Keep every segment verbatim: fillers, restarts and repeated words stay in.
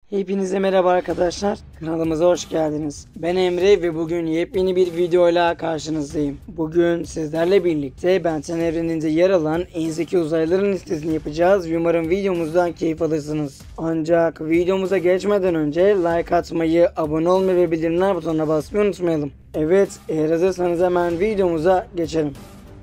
Hepinize merhaba arkadaşlar. Kanalımıza hoş geldiniz. Ben Emre ve bugün yepyeni bir videoyla karşınızdayım. Bugün sizlerle birlikte Ben on evreninde yer alan en zeki uzaylıların listesini yapacağız ve umarım videomuzdan keyif alırsınız. Ancak videomuza geçmeden önce like atmayı, abone olmayı ve bildirimler butonuna basmayı unutmayalım. Evet, eğer hazırsanız hemen videomuza geçelim.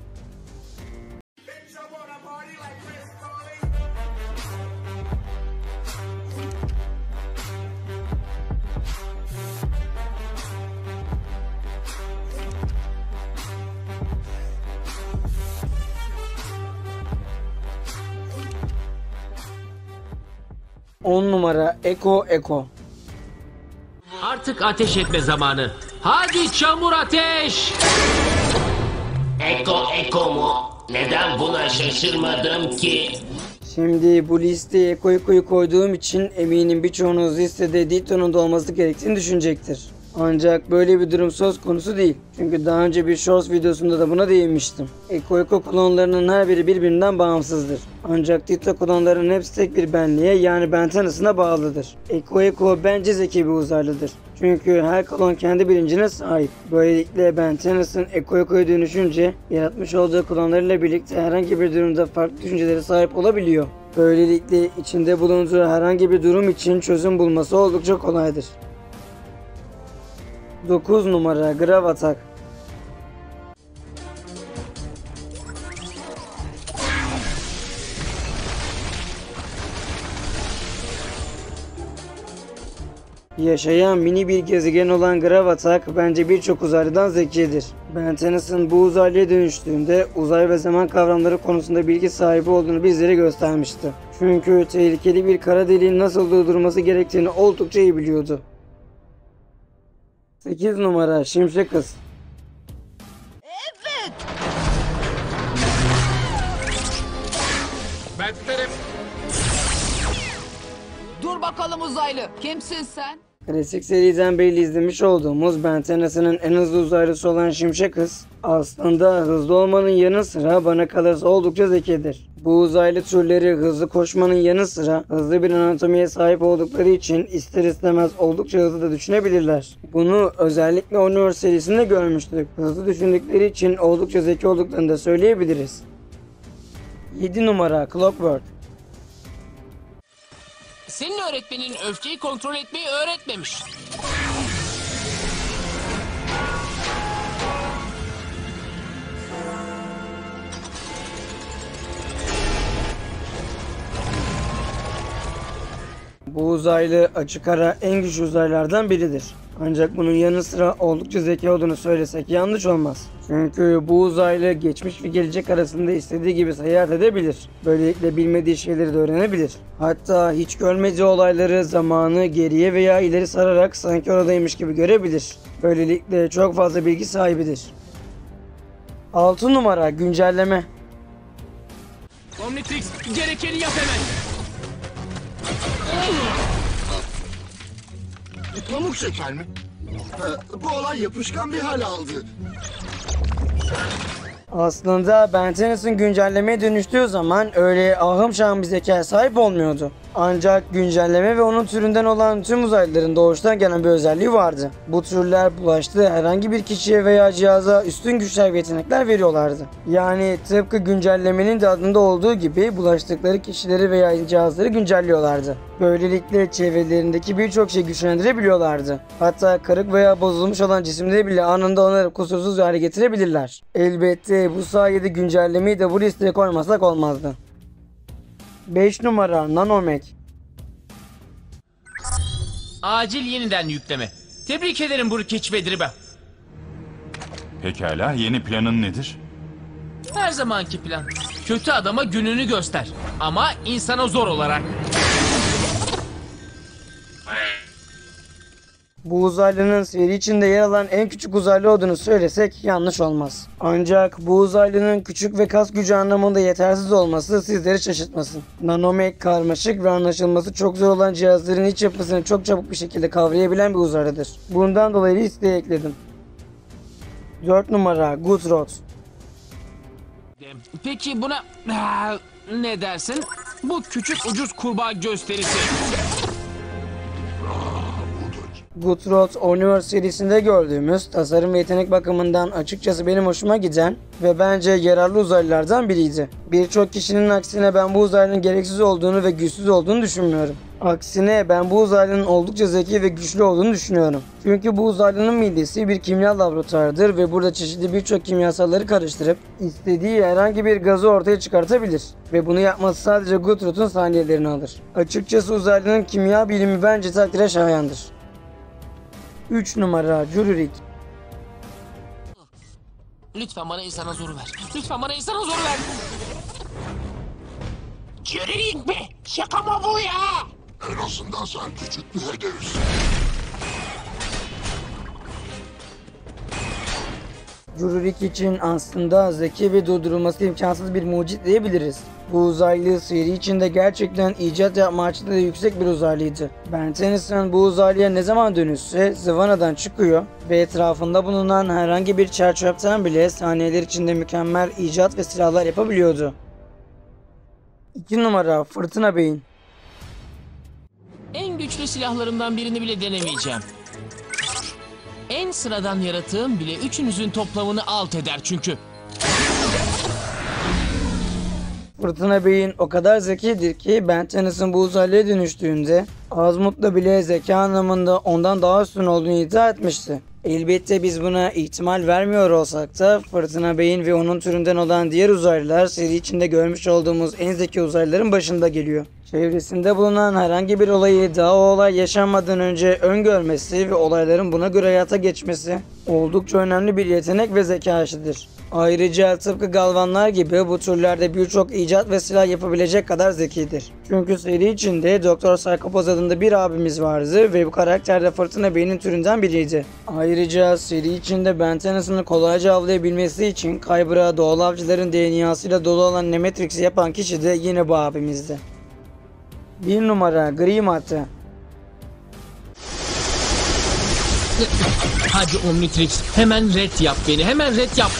on numara Eko Eko. Artık ateş etme zamanı. Hadi çamur ateş! Eko Eko mu? Neden buna şaşırmadım ki? Şimdi bu listeye Eko Eko'yu koyduğum için eminim birçoğunuz listede Ditto'nun da olması gerektiğini düşünecektir. Ancak böyle bir durum söz konusu değil. Çünkü daha önce bir Shorts videosunda da buna değinmiştim. Eko Eko klonlarının her biri birbirinden bağımsızdır. Ancak Ditto klonlarının hepsi tek bir benliğe, yani Ben on'ına bağlıdır. Eko Eko bence zeki bir uzaylıdır. Çünkü her klon kendi bilincine sahip. Böylelikle Ben on'ın Eko Eko'ya dönüşünce yaratmış olduğu klonlarıyla birlikte herhangi bir durumda farklı düşüncelere sahip olabiliyor. Böylelikle içinde bulunduğu herhangi bir durum için çözüm bulması oldukça kolaydır. dokuz numara Grav Atak. Yaşayan mini bir gezegen olan Grav Atak bence birçok uzaylıdan zekidir. Ben on bu uzaylıya dönüştüğünde uzay ve zaman kavramları konusunda bilgi sahibi olduğunu bizlere göstermişti. Çünkü tehlikeli bir kara deliğin nasıl durdurulması gerektiğini oldukça iyi biliyordu. sekiz numara Şimşek Kız. Evet. Ben tutarım. Dur bakalım uzaylı. Kimsin sen? Klasik seriden beri izlemiş olduğumuz Ben on'ın en hızlı uzaylısı olan Şimşek Kız aslında hızlı olmanın yanı sıra bana kalırsa oldukça zekidir. Bu uzaylı türleri hızlı koşmanın yanı sıra hızlı bir anatomiye sahip oldukları için ister istemez oldukça hızlı da düşünebilirler. Bunu özellikle Honor serisinde görmüştük. Hızlı düşündükleri için oldukça zeki olduklarını da söyleyebiliriz. yedi numara Clockwork. Senin öğretmenin öfkeyi kontrol etmeyi öğretmemiş. Bu uzaylı açık ara en güçlü uzaylılardan biridir. Ancak bunun yanı sıra oldukça zeki olduğunu söylesek yanlış olmaz. Çünkü bu uzaylı geçmiş ve gelecek arasında istediği gibi seyahat edebilir. Böylelikle bilmediği şeyleri de öğrenebilir. Hatta hiç görmediği olayları zamanı geriye veya ileri sararak sanki oradaymış gibi görebilir. Böylelikle çok fazla bilgi sahibidir. altı numara Güncelleme. Omnitrix, gerekeni yap hemen. Pamuk şeker mi? Ee, bu olay yapışkan bir hal aldı. Aslında Ben on güncellemeye dönüştüğü zaman öyle ahım şahım bir zekaya sahip olmuyordu. Ancak güncelleme ve onun türünden olan tüm uzaylıların doğuştan gelen bir özelliği vardı. Bu türler bulaştığı herhangi bir kişiye veya cihaza üstün güçler ve yetenekler veriyorlardı. Yani tıpkı güncellemenin de adında olduğu gibi bulaştıkları kişileri veya cihazları güncelliyorlardı. Böylelikle çevrelerindeki birçok şeyi güçlendirebiliyorlardı. Hatta kırık veya bozulmuş olan cisimleri bile anında onarıp kusursuz hale getirebilirler. Elbette bu sayede güncellemeyi de bu listeye koymasak olmazdı. beş numara Nanomek. Acil yeniden yükleme. Tebrik ederim Burkiç ve Driba. Pekala, yeni planın nedir? Her zamanki plan. Kötü adama gününü göster. Ama insana zor olarak. Bu uzaylının seri içinde yer alan en küçük uzaylı olduğunu söylesek yanlış olmaz. Ancak bu uzaylının küçük ve kas gücü anlamında yetersiz olması sizleri şaşırtmasın. Nanomek karmaşık ve anlaşılması çok zor olan cihazların iç yapısını çok çabuk bir şekilde kavrayabilen bir uzaylıdır. Bundan dolayı listeye ekledim. dört numara Gutrot. Peki buna ne dersin? Bu küçük ucuz kurbağa gösterisi. Good Universe serisinde gördüğümüz tasarım ve yetenek bakımından açıkçası benim hoşuma giden ve bence yararlı uzaylılardan biriydi. Birçok kişinin aksine ben bu uzaylının gereksiz olduğunu ve güçsüz olduğunu düşünmüyorum. Aksine ben bu uzaylının oldukça zeki ve güçlü olduğunu düşünüyorum. Çünkü bu uzaylının midesi bir kimya laboratuvarıdır ve burada çeşitli birçok kimyasalları karıştırıp istediği herhangi bir gazı ortaya çıkartabilir. Ve bunu yapması sadece Guthrot'un saniyelerini alır. Açıkçası uzaylının kimya bilimi bence takdire şayandır. üç numara Jururik. Lütfen bana insana zoru ver. Lütfen bana insana zoru ver. Çürüyük mi? Şaka mı bu ya? En azından sen küçük bir hedefsin. Jururik için aslında zeki ve durdurulması imkansız bir mucit diyebiliriz. Bu uzaylı seri içinde gerçekten icat yapma açısından yüksek bir uzaylıydı. Ben Tennyson bu uzaylıya ne zaman dönüşse zıvanadan çıkıyor ve etrafında bulunan herhangi bir çerçöpten bile saniyeler içinde mükemmel icat ve silahlar yapabiliyordu. iki numara Fırtına Beyin. En güçlü silahlarımdan birini bile denemeyeceğim. En sıradan yaratığım bile üçünüzün toplamını alt eder çünkü. Fırtına Beyin o kadar zekidir ki Ben Tennyson bu uzaylıya dönüştüğünde Azmut'la bile zeka anlamında ondan daha üstün olduğunu iddia etmişti. Elbette biz buna ihtimal vermiyor olsak da Fırtına Beyin ve onun türünden olan diğer uzaylılar seri içinde görmüş olduğumuz en zeki uzaylıların başında geliyor. Çevresinde bulunan herhangi bir olayı daha o olay yaşanmadan önce öngörmesi ve olayların buna göre hayata geçmesi oldukça önemli bir yetenek ve zeka işidir. Ayrıca tıpkı galvanlar gibi bu türlerde birçok icat ve silah yapabilecek kadar zekidir. Çünkü seri içinde Doktor Psychopos adında bir abimiz vardı ve bu karakter de Fırtına Bey'in türünden biriydi. Ayrıca seri içinde Ben Tennyson'ı kolayca avlayabilmesi için Kyber'a doğal avcıların D N A'sıyla dolu olan Nemetrix'i yapan kişi de yine bu abimizdi. bir numara Gri Madde. Hadi Omnitrix, hemen red yap beni, hemen red yap.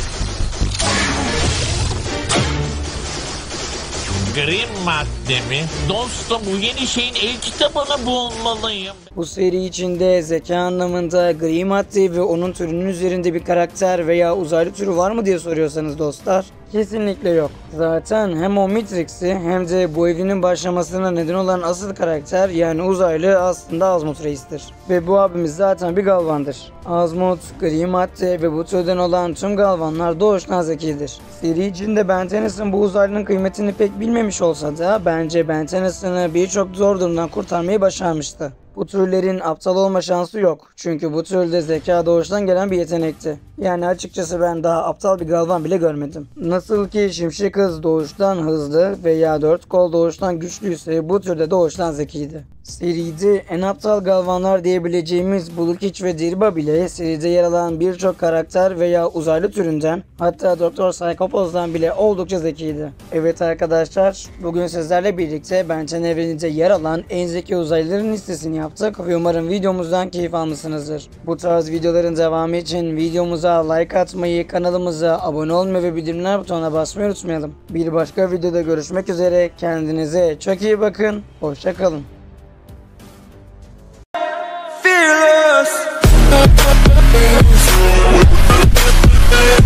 Gri madde mi? Dostum, bu yeni şeyin el kitabını bulmalıyım. Bu seri içinde zeka anlamında Gri Madde ve onun türünün üzerinde bir karakter veya uzaylı türü var mı diye soruyorsanız dostlar, kesinlikle yok. Zaten hem Omnitrix'i hem de bu evrenin başlamasına neden olan asıl karakter yani uzaylı aslında Azmut Reis'tir. Ve bu abimiz zaten bir galvandır. Azmut, Gri Madde ve bu türden olan tüm galvanlar doğuştan zekidir. Seri içinde Ben Tennyson bu uzaylının kıymetini pek bilmemiş olsa da bence Ben Tennyson'ı birçok zor durumdan kurtarmayı başarmıştı. Bu türlerin aptal olma şansı yok. Çünkü bu türde zeka doğuştan gelen bir yetenekti. Yani açıkçası ben daha aptal bir galvan bile görmedim. Nasıl ki Şimşek Hız doğuştan hızlı veya dört kol doğuştan güçlüyse bu türde doğuştan zekiydi. Seride en aptal galvanlar diyebileceğimiz Bulukiç ve Dirba bile seride yer alan birçok karakter veya uzaylı türünden hatta Doktor Psychopos'dan bile oldukça zekiydi. Evet arkadaşlar, bugün sizlerle birlikte Benten evreninde yer alan en zeki uzaylıların listesini yaptık ve umarım videomuzdan keyif almışsınızdır. Bu tarz videoların devamı için videomuza like atmayı, kanalımıza abone olmayı ve bildirimler butonuna basmayı unutmayalım. Bir başka videoda görüşmek üzere, kendinize çok iyi bakın, hoşça kalın.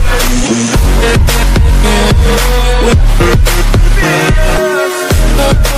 Fearless.